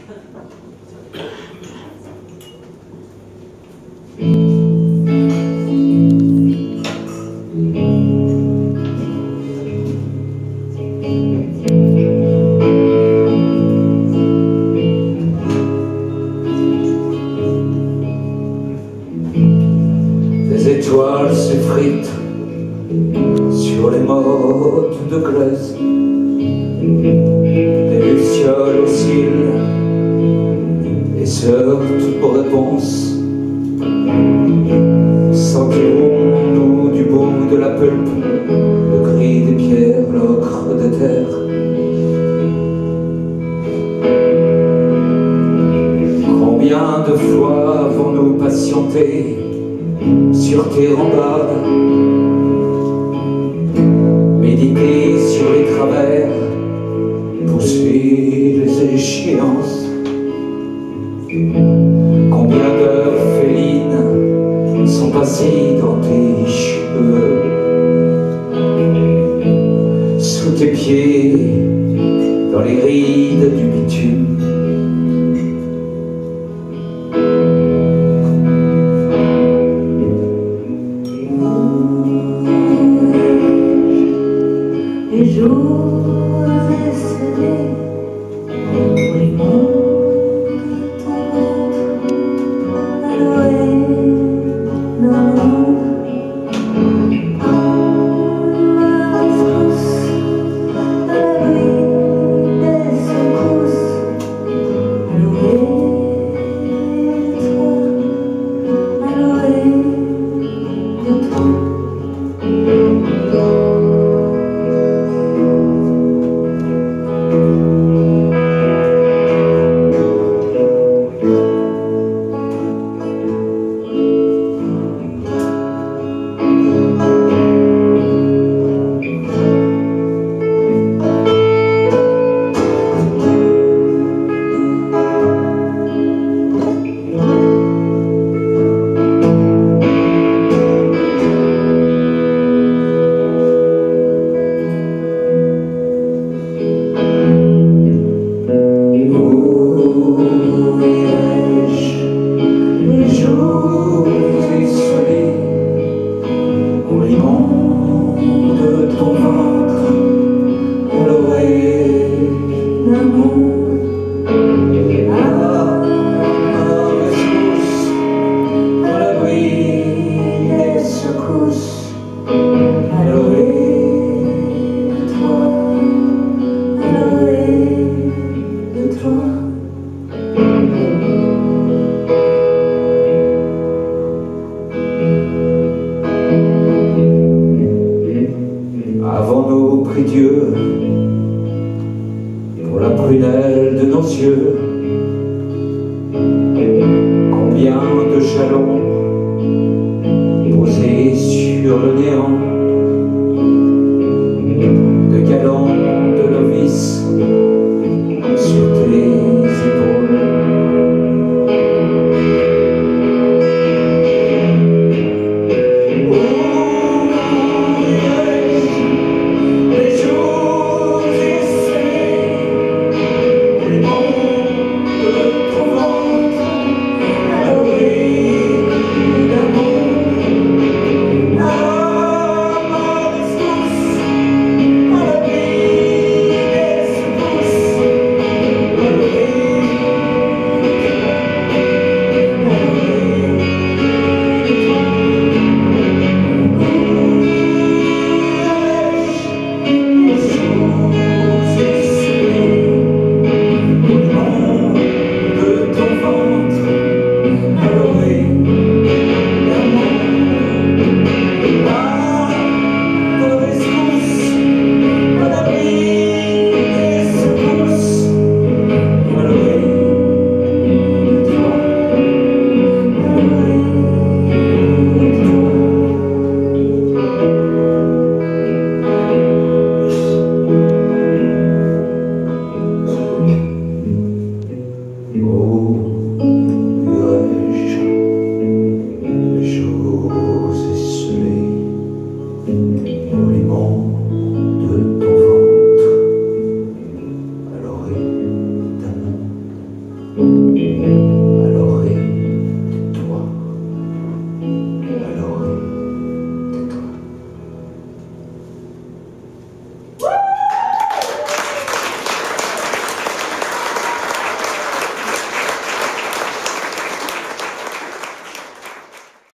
Les étoiles s'effritent sur les mottes de glaise, les lucioles oscillent et se heurtent aux réponses. Sentirons-nous du bout de la pulpe le gris des pierres, l'ocre des terres? Combien de fois avons-nous patienté sur tes rambardes, méditer sur les travers, pousser les échéances? Combien d'heures félines sont passées dans tes cheveux, sous tes pieds, dans les rides du bitume? Les jours esselés pour les mondes de ton ventre, Aloé, l'amour, la rescousse, à l'abri des secousses, Aloé, toi, Aloé, de toi. Avons-nous pris Dieu pour la prunelle de nos yeux? Combien de jalons posés sur le néant, de galants de novices